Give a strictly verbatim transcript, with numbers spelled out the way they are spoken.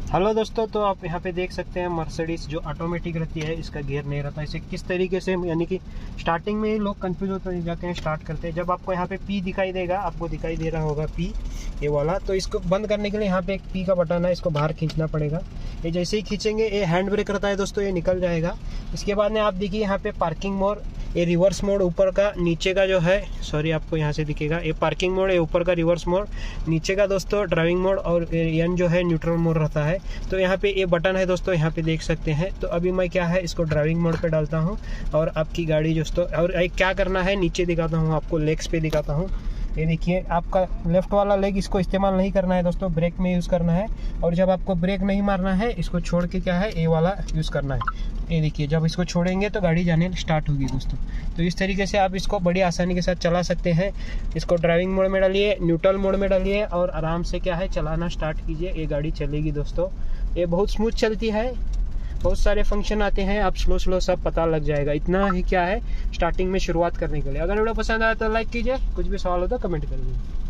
Hello दोस्तों, तो आप यहाँ पे देख सकते हैं मर्सिडीज जो ऑटोमेटिक रहती है, इसका गियर नहीं रहता। इसे किस तरीके से, यानी कि स्टार्टिंग में लोग कंफ्यूज होते जाते हैं, स्टार्ट करते हैं। जब आपको यहाँ पे पी दिखाई देगा, आपको दिखाई दे रहा होगा पी ये वाला, तो इसको बंद करने के लिए यहाँ पे एक पी का बटन है, इसको बाहर खींचना पड़ेगा। ये जैसे ही खींचेंगे ये हैंड ब्रेक रहता है दोस्तों, ये निकल जाएगा। इसके बाद में आप देखिए यहाँ पे पार्किंग मोड, ये रिवर्स मोड ऊपर का, नीचे का जो है, सॉरी आपको यहाँ से दिखेगा, ये पार्किंग मोड, ये ऊपर का रिवर्स मोड, नीचे का दोस्तों ड्राइविंग मोड, और एन जो है न्यूट्रल मोड रहता है। तो यहाँ पे ये बटन है दोस्तों, यहाँ पे देख सकते हैं। तो अभी मैं क्या है, इसको ड्राइविंग मोड पे डालता हूँ और आपकी गाड़ी दोस्तों, और एक क्या करना है नीचे दिखाता हूँ आपको, लेग्स पे दिखाता हूँ। ये देखिए, आपका लेफ्ट वाला लेग इसको इस्तेमाल नहीं करना है दोस्तों, ब्रेक में यूज़ करना है। और जब आपको ब्रेक नहीं मारना है, इसको छोड़ के क्या है, ये वाला यूज़ करना है। ये देखिए, जब इसको छोड़ेंगे तो गाड़ी जाने स्टार्ट होगी दोस्तों। तो इस तरीके से आप इसको बड़ी आसानी के साथ चला सकते हैं। इसको ड्राइविंग मोड में डालिए, न्यूट्रल मोड में डालिए और आराम से क्या है चलाना स्टार्ट कीजिए, ये गाड़ी चलेगी दोस्तों। ये बहुत स्मूथ चलती है, बहुत सारे फंक्शन आते हैं, आप स्लो स्लो सब पता लग जाएगा। इतना ही क्या है स्टार्टिंग में शुरुआत करने के लिए। अगर वीडियो पसंद आया तो लाइक कीजिए, कुछ भी सवाल हो तो कमेंट करिए।